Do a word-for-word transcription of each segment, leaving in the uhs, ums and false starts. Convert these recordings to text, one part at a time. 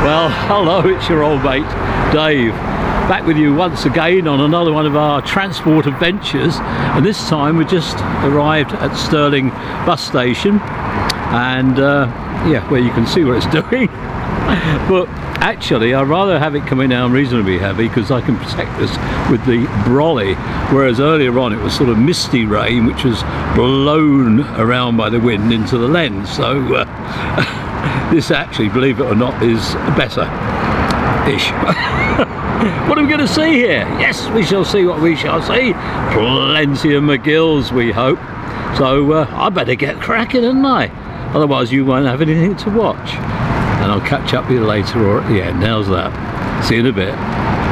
Well, hello, it's your old mate Dave, back with you once again on another one of our transport adventures, and this time we just arrived at Stirling bus station, and uh, yeah, where you can see what it's doing. But actually I'd rather have it coming down reasonably heavy because I can protect this with the brolly, whereas earlier on it was sort of misty rain which was blown around by the wind into the lens. So uh, this actually, believe it or not, is better-ish. What are we going to see here? Yes, we shall see what we shall see. Plenty of McGills, we hope. So uh, I better get cracking, hadn't I? Otherwise you won't have anything to watch. And I'll catch up with you later or at the end. How's that? See you in a bit.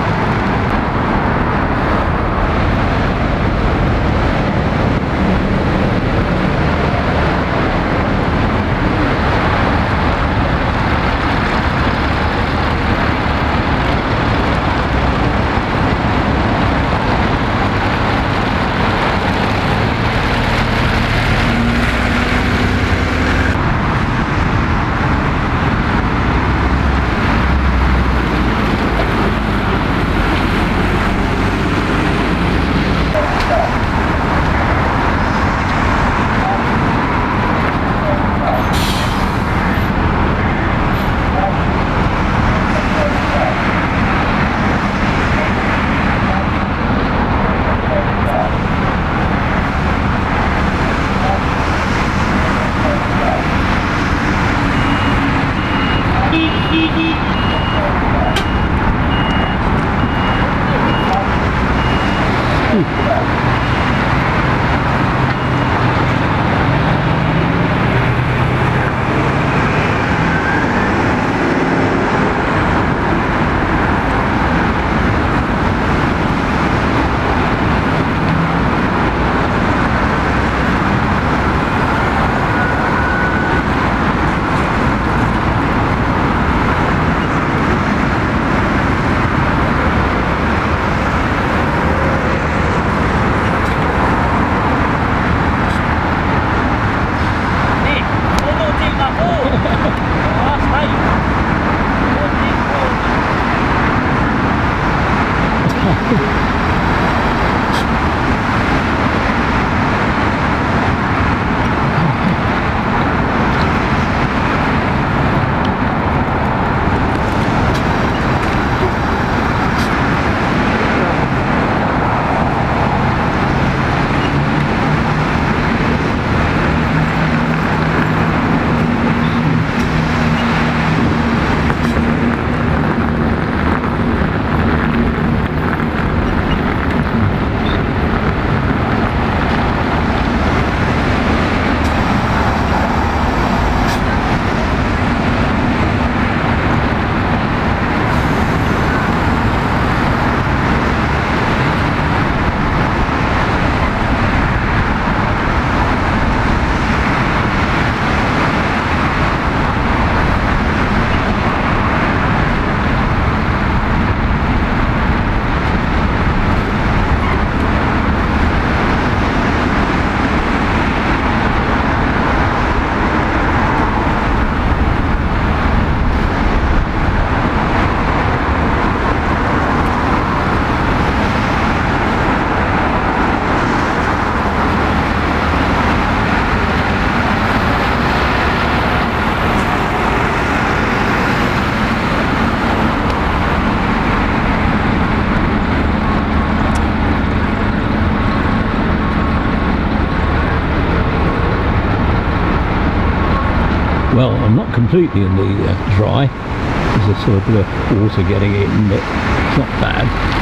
Well, I'm not completely in the uh, dry. There's a sort of bit of water getting in, but it's not bad.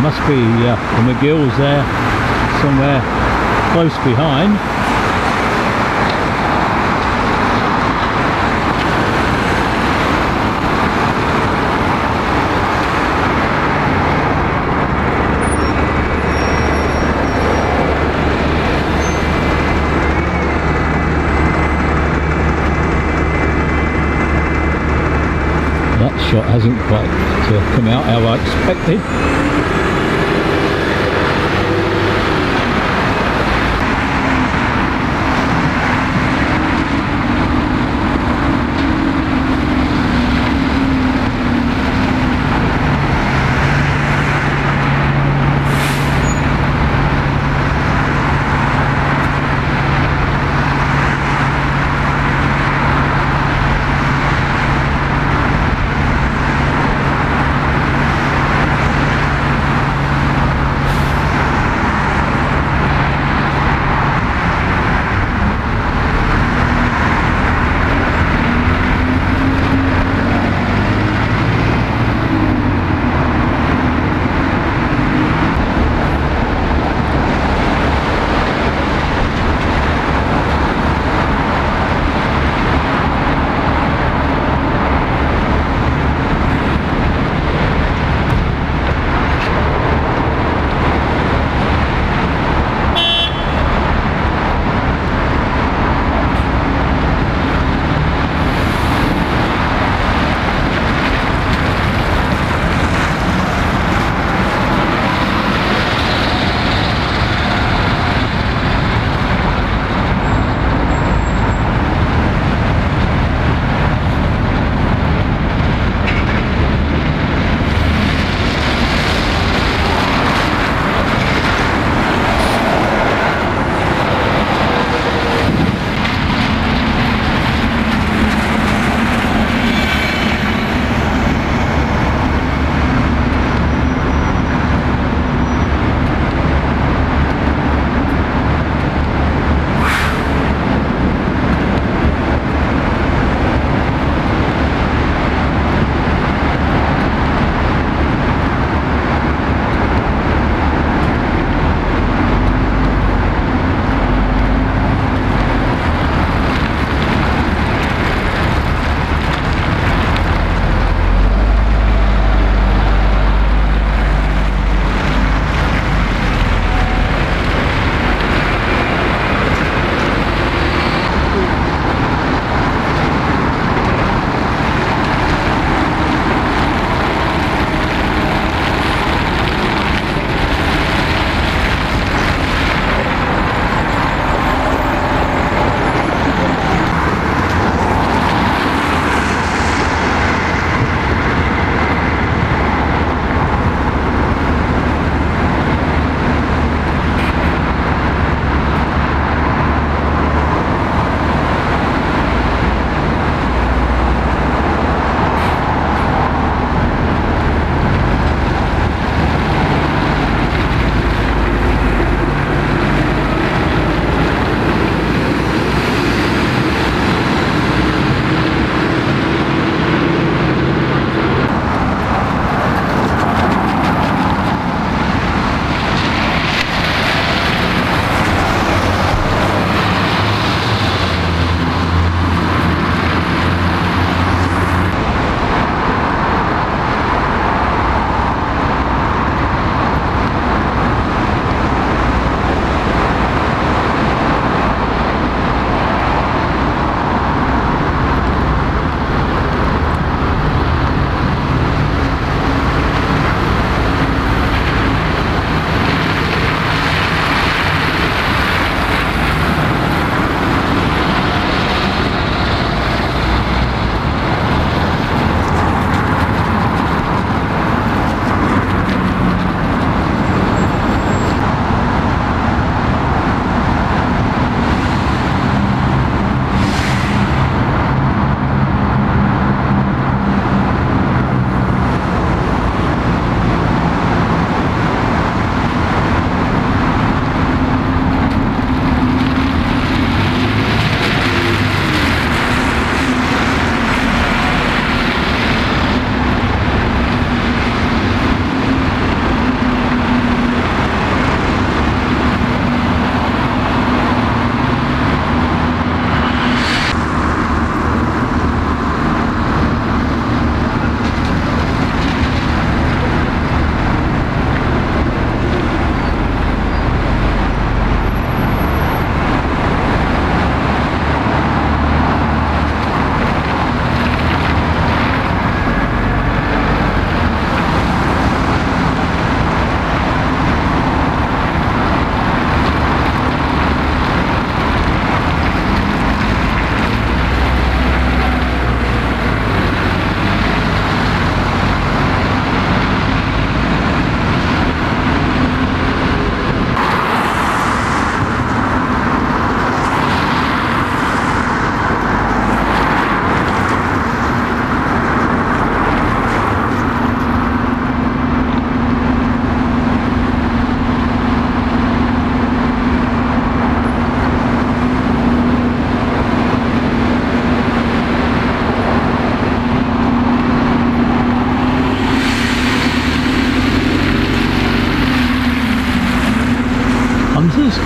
must be uh, the McGill's there somewhere close behind. That shot hasn't quite uh, come out how I expected. punters.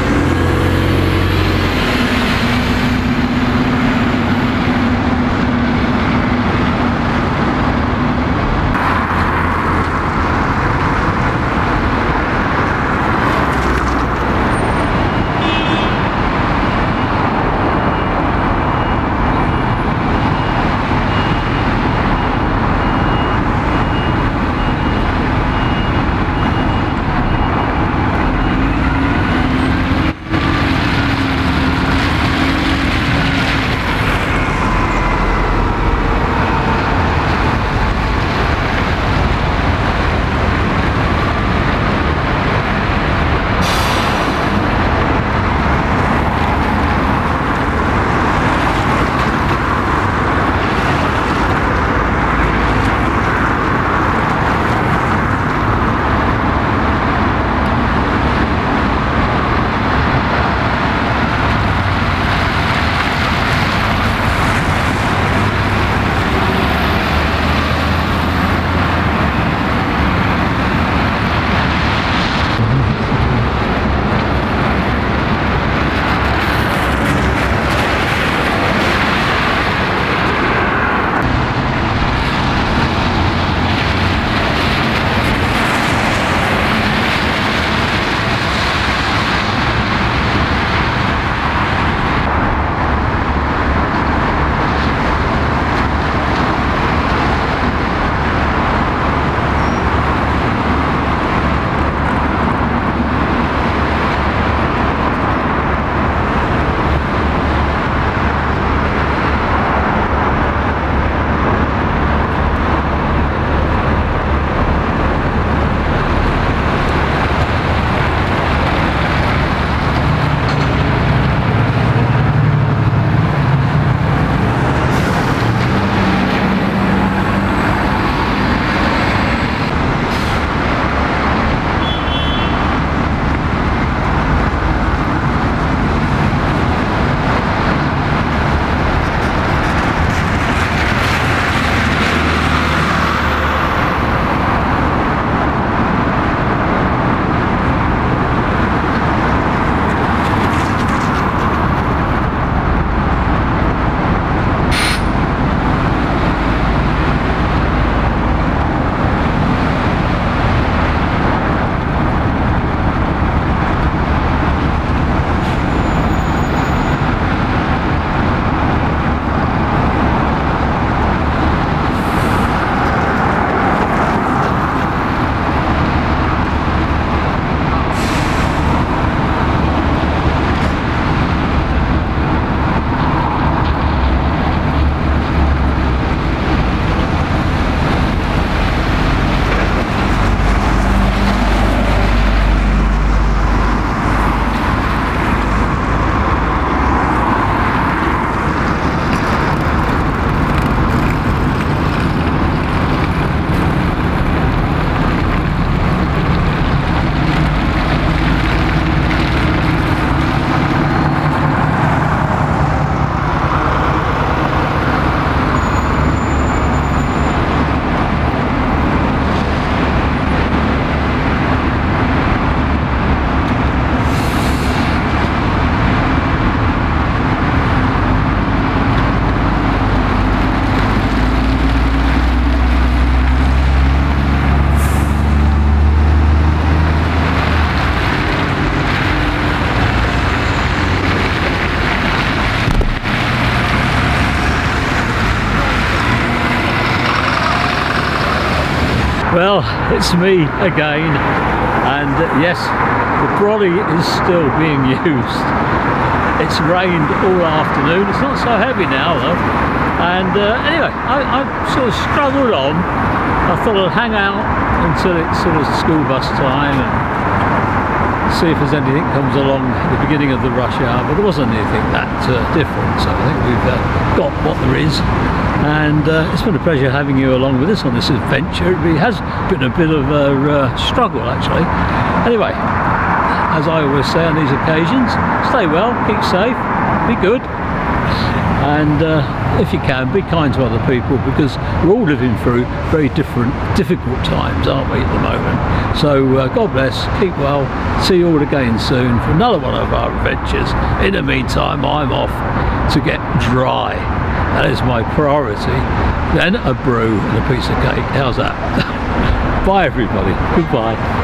Well, it's me again, and uh, yes, the brolly is still being used. It's rained all afternoon. It's not so heavy now though, and uh, anyway, I, I sort of struggled on. I thought I'd hang out until it's sort of school bus time and see if there's anything comes along at the beginning of the rush hour, but there wasn't anything that uh, different, so I think we've uh, got what there is. And uh, it's been a pleasure having you along with us on this adventure. It has been a bit of a uh, struggle actually. Anyway, as I always say on these occasions, stay well, keep safe, be good, and uh, if you can, be kind to other people, because we're all living through very different, difficult times, aren't we, at the moment? So uh, God bless, keep well, see you all again soon for another one of our adventures. In the meantime, I'm off to get dry. That is my priority. Then a brew and a piece of cake. How's that? Bye everybody. Goodbye.